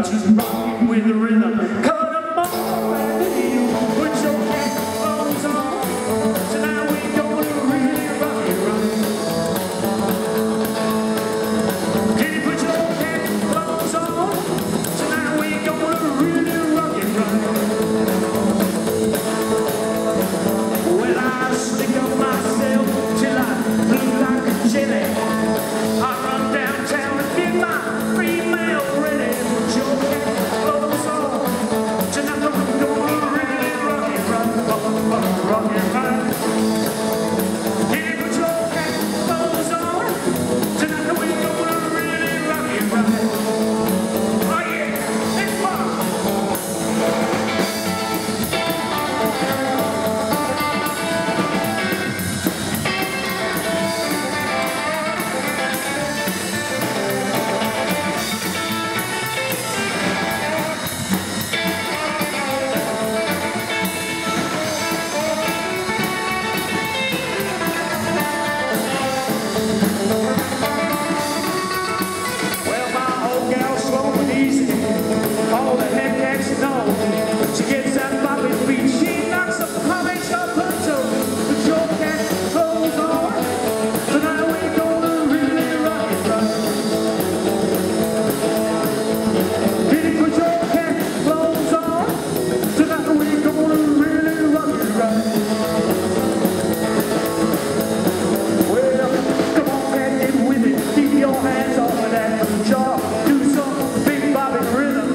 just rocking with the rhythm. Cut 'em off and you put your headphones on. Tonight we gonna really rock it right. Can you put your headphones on? Tonight we gonna really rock it right. Well, I stick up myself till I blue like a jelly. I run downtown and get my free mail ready. Put your headphones on. Tonight we're gonna really rock it right. Rock it right. Can you put your headphones on? Tonight we're gonna really rock it right. Oh yeah, it's fun. All the head action on. She gets that bobbing feet. She knocks the polish off her toe. Put your headphones on. Tonight we're gonna really rock it right. Can you put your headphones on? Tonight we're gonna really rock it right. Well, come on and get with it. Keep your hands off of that jaw. Do some big bobbing rhythm.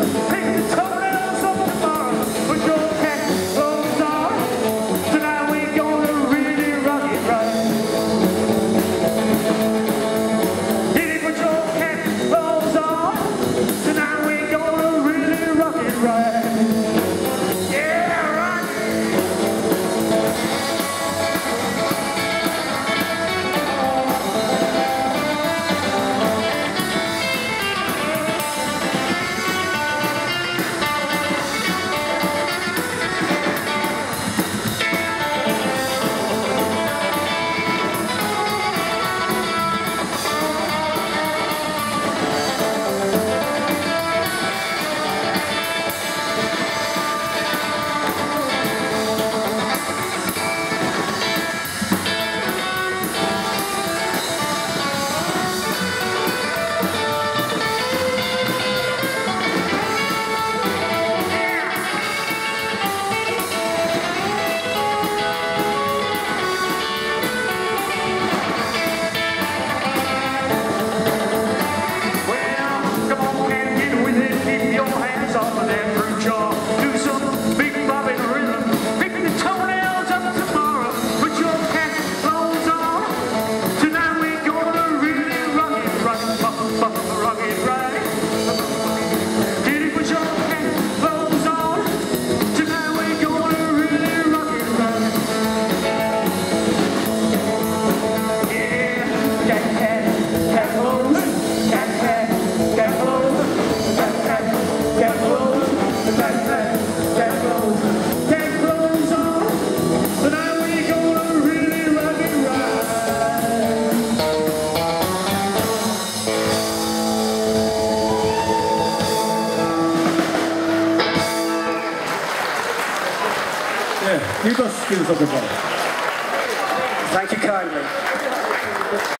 Keep us skills of the ball. Thank you kindly.